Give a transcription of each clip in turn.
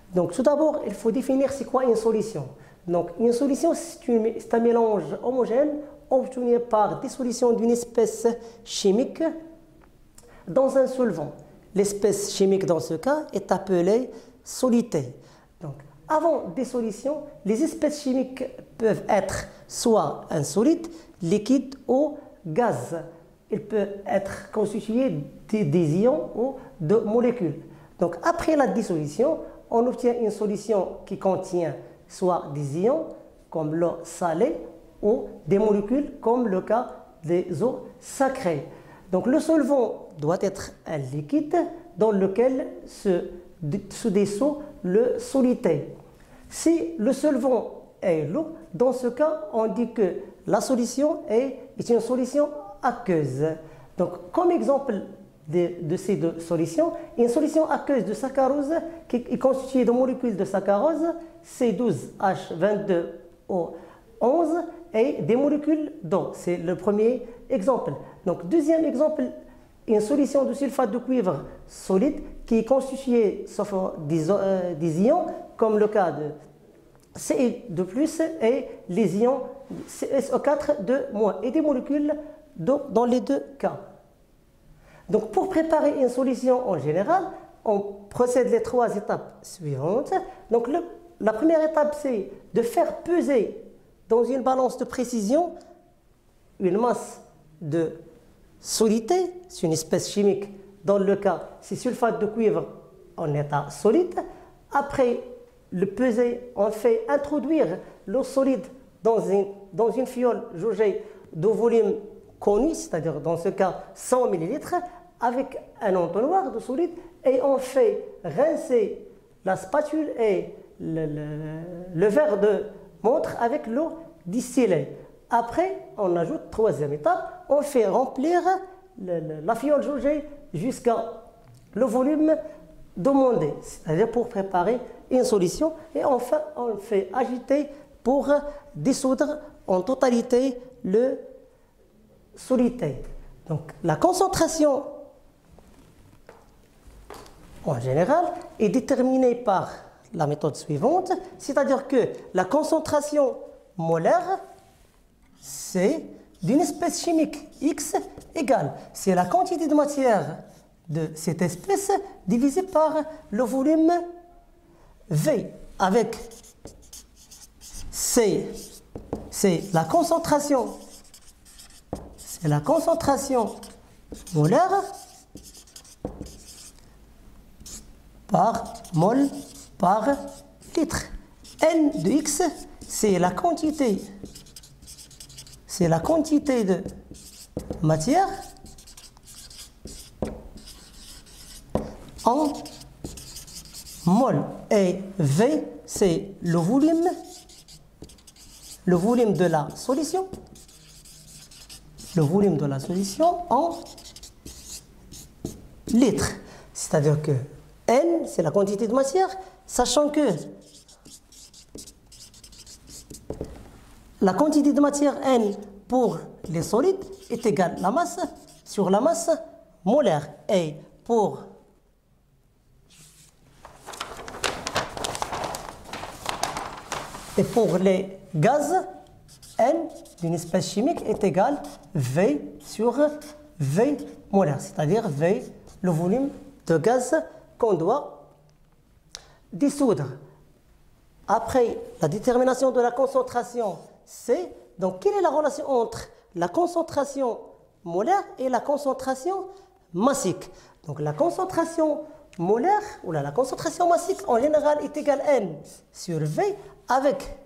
Donc tout d'abord, il faut définir c'est quoi une solution. Donc une solution, c'est un mélange homogène obtenu par dissolution d'une espèce chimique dans un solvant. L'espèce chimique dans ce cas est appelée soluté. Donc avant dissolution, les espèces chimiques peuvent être soit un solide, liquide ou gaz. Il peut être constitué des ions ou de molécules. Donc après la dissolution, on obtient une solution qui contient soit des ions comme l'eau salée ou des molécules comme le cas des eaux sacrées. Donc le solvant doit être un liquide dans lequel se dissout le soluté. Si le solvant est l'eau, dans ce cas, on dit que la solution est une solution aqueuse. Donc comme exemple de ces deux solutions, une solution aqueuse de saccharose qui est constituée de molécules de saccharose, C12H22O11 et des molécules d'eau. C'est le premier exemple. Donc deuxième exemple, une solution de sulfate de cuivre solide qui est constituée sauf des ions comme le cas de Ce2+ et les ions SO4 et des molécules d'eau dans les deux cas. Donc pour préparer une solution en général, on procède les trois étapes suivantes. Donc la première étape, c'est de faire peser dans une balance de précision une masse de solidité, c'est une espèce chimique, dans le cas, c'est sulfate de cuivre en état solide. Après le peser, on fait introduire l'eau solide dans une fiole jaugée de volume connu, c'est-à-dire dans ce cas 100 ml, avec un entonnoir de solide, et on fait rincer la spatule et le verre de montre avec l'eau distillée. Après, on ajoute troisième étape, on fait remplir la fiole jaugée jusqu'à le volume demandé, c'est-à-dire pour préparer une solution, et enfin on fait agiter pour dissoudre en totalité le soluté. Donc la concentration en général est déterminée par la méthode suivante, c'est-à-dire que la concentration molaire, c'est d'une espèce chimique X égale, c'est la quantité de matière de cette espèce divisée par le volume V, avec C, c'est la concentration molaire par mol par litre. N de X, c'est la quantité de matière en mol, et V, c'est le volume de la solution, en litres. C'est-à-dire que N, c'est la quantité de matière, sachant que la quantité de matière N pour les solides est égale à la masse sur la masse molaire. Et pour les gaz, N d'une espèce chimique est égal V sur V molaire, c'est-à-dire V, le volume de gaz qu'on doit dissoudre. Après la détermination de la concentration C, donc quelle est la relation entre la concentration molaire et la concentration massique? Donc la concentration molaire ou la concentration massique en général est égale N sur V, avec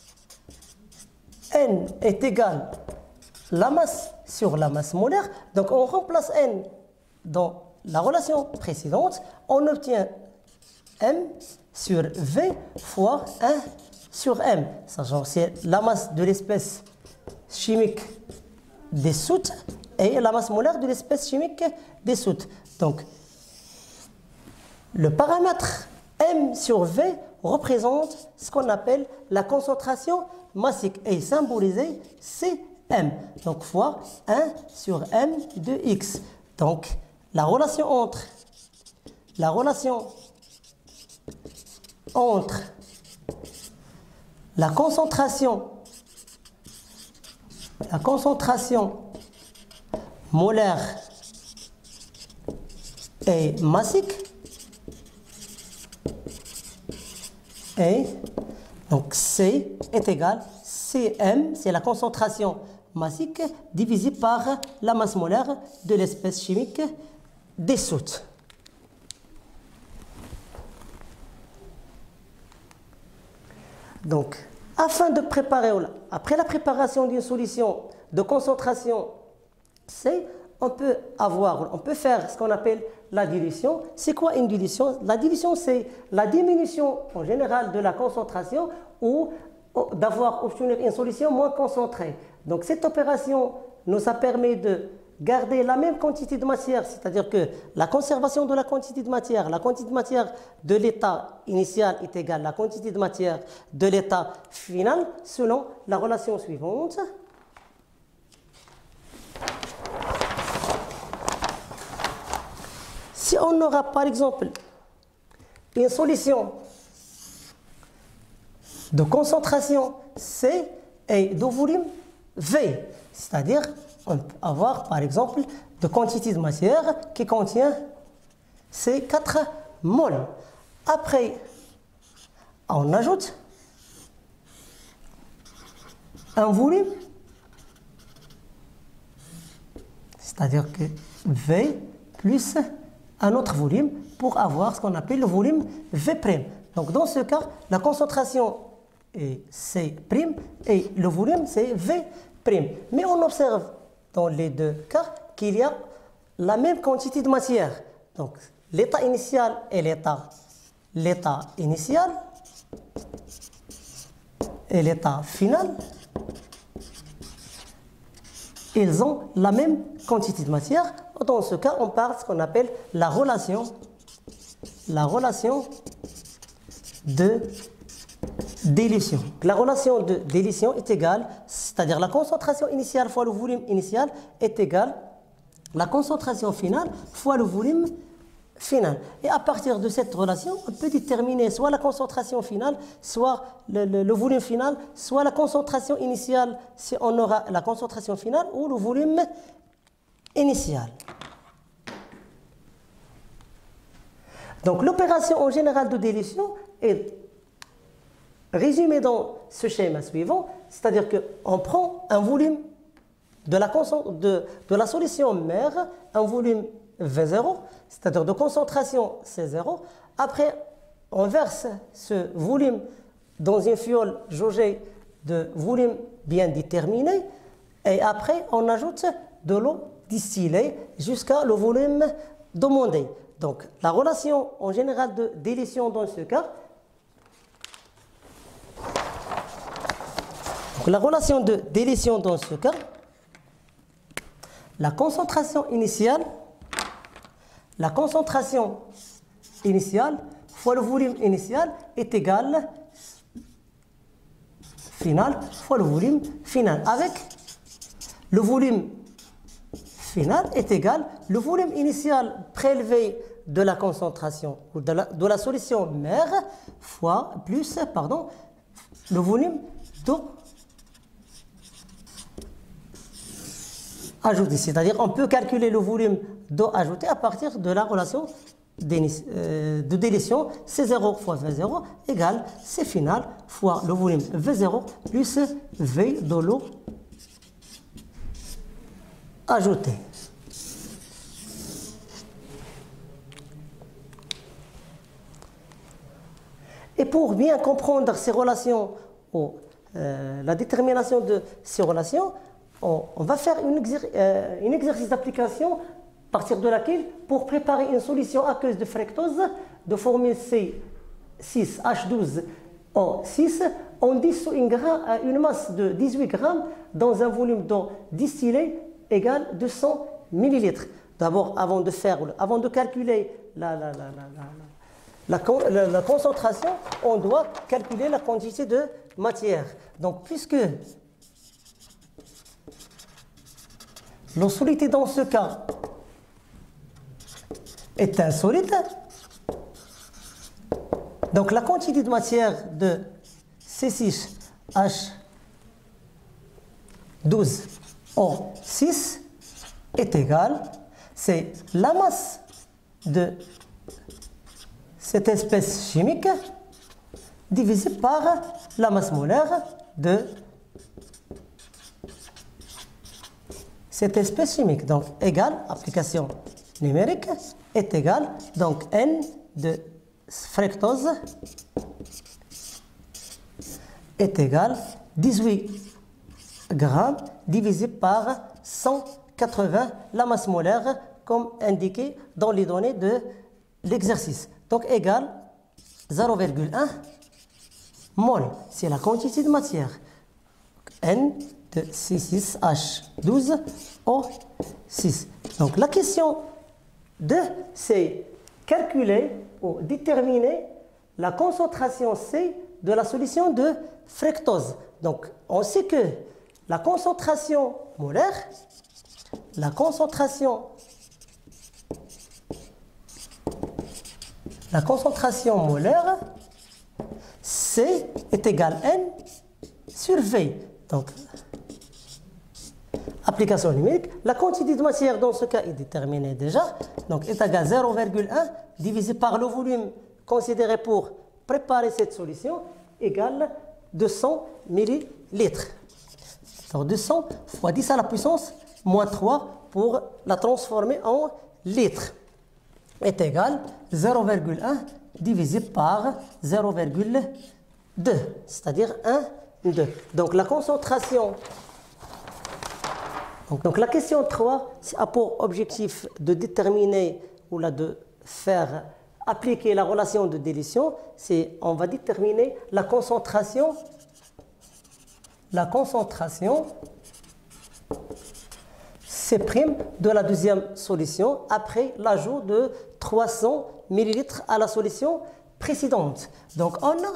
N est égal la masse sur la masse molaire. Donc on remplace N dans la relation précédente, on obtient M sur V fois 1 sur M, sachant que c'est la masse de l'espèce chimique dissoute et la masse molaire de l'espèce chimique dissoute. Donc le paramètre M sur V représente ce qu'on appelle la concentration massique et symbolisé Cm, donc fois 1 sur M de X. Donc la relation entre la concentration molaire et massique, et donc C est égal Cm, c'est la concentration massique divisée par la masse molaire de l'espèce chimique dissoute. Donc, afin de préparer, après la préparation d'une solution de concentration C, on peut faire ce qu'on appelle la dilution. C'est quoi une dilution? La dilution, c'est la diminution en général de la concentration ou d'avoir obtenu une solution moins concentrée. Donc cette opération nous a permis de garder la même quantité de matière, c'est-à-dire que la conservation de la quantité de matière de l'état initial est égale à la quantité de matière de l'état final selon la relation suivante. Si on aura par exemple une solution de concentration C et de volume V, c'est-à-dire on peut avoir par exemple de quantité de matière qui contient ces 4 moles. Après, on ajoute un volume, c'est-à-dire que V plus un autre volume pour avoir ce qu'on appelle le volume V'. Donc dans ce cas, la concentration est C' et le volume c'est V'. Mais on observe dans les deux cas qu'il y a la même quantité de matière. Donc l'état initial et l'état initial et l'état final, ils ont la même quantité de matière. Dans ce cas, on parle de ce qu'on appelle la relation de dilution. La relation de dilution est égale, c'est-à-dire la concentration initiale fois le volume initial est égale la concentration finale fois le volume final. Et à partir de cette relation, on peut déterminer soit la concentration finale, soit le volume final, soit la concentration initiale si on aura la concentration finale ou le volume initial. Donc l'opération en général de dilution est résumée dans ce schéma suivant, c'est-à-dire qu'on prend un volume de la solution mère, un volume V0, c'est-à-dire de concentration C0. Après, on verse ce volume dans une fiole jaugée de volume bien déterminé et après, on ajoute de l'eau distillée jusqu'à le volume demandé. Donc, la relation en général de dilution dans ce cas, la relation de dilution dans ce cas, la concentration initiale fois le volume initial est égal final fois le volume final, avec le volume final est égal le volume initial prélevé de la concentration ou de la solution mère fois plus le volume d'eau ajouté. C'est-à-dire on peut calculer le volume d'eau ajouté à partir de la relation de dilution C0 fois V0 égale C final fois le volume V0 plus V de l'eau ajoutée. Et pour bien comprendre ces relations, la détermination de ces relations, on va faire un exercice d'application à partir de laquelle, pour préparer une solution aqueuse de fructose de formule C6H12O6, on dissout une masse de 18 grammes dans un volume d'eau distillée égal à 200 ml. D'abord, avant de calculer la concentration, on doit calculer la quantité de matière. Donc, puisque l'eau solide dans ce cas est un solide, Donc la quantité de matière de C6H12O6 est égale, c'est la masse de cette espèce chimique divisée par la masse molaire de cette espèce chimique. Donc égale, application numérique, est égale, donc N de fructose est égal 18 grammes divisé par 180, la masse molaire comme indiqué dans les données de l'exercice. Donc égal 0,1 mol, c'est la quantité de matière. N de C6H12O6. Donc la question 2, c'est calculer ou déterminer la concentration C de la solution de fructose. Donc on sait que la concentration molaire, C est égal N sur V. Donc application numérique, la quantité de matière dans ce cas est déterminée déjà, donc est égal à 0,1 divisé par le volume considéré pour préparer cette solution égale 200 millilitres. Donc 200 fois 10 à la puissance moins 3 pour la transformer en litres est égal 0,1 divisé par 0,2, c'est-à-dire 1, 2. Donc la concentration. Donc la question 3 a pour objectif de déterminer ou là de faire appliquer la relation de dilution. C'est on va déterminer la concentration C' de la deuxième solution après l'ajout de 300 ml à la solution précédente. Donc on a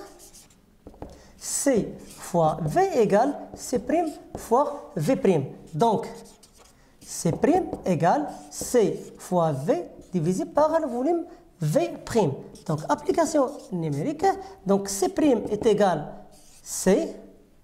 C fois V égale C' fois V'. Donc C' égale C fois V divisé par le volume V'. Donc application numérique, donc C' est égal C,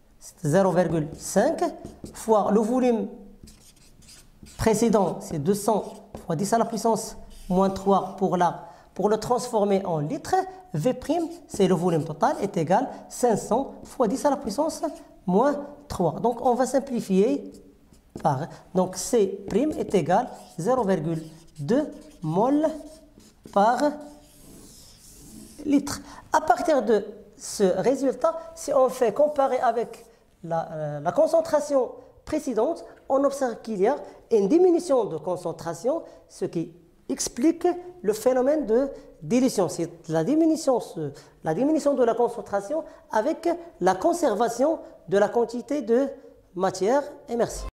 0,5 fois le volume précédent, c'est 200 fois 10 à la puissance moins 3 pour le transformer en litres. V', c'est le volume total, est égal 500 fois 10 à la puissance moins 3. Donc on va simplifier par. Donc C' est égal 0,2 mol par litre. À partir de ce résultat, si on fait comparer avec la concentration précédente, on observe qu'il y a une diminution de concentration, ce qui explique le phénomène de dilution. C'est la diminution de la concentration avec la conservation de la quantité de matière. Et merci.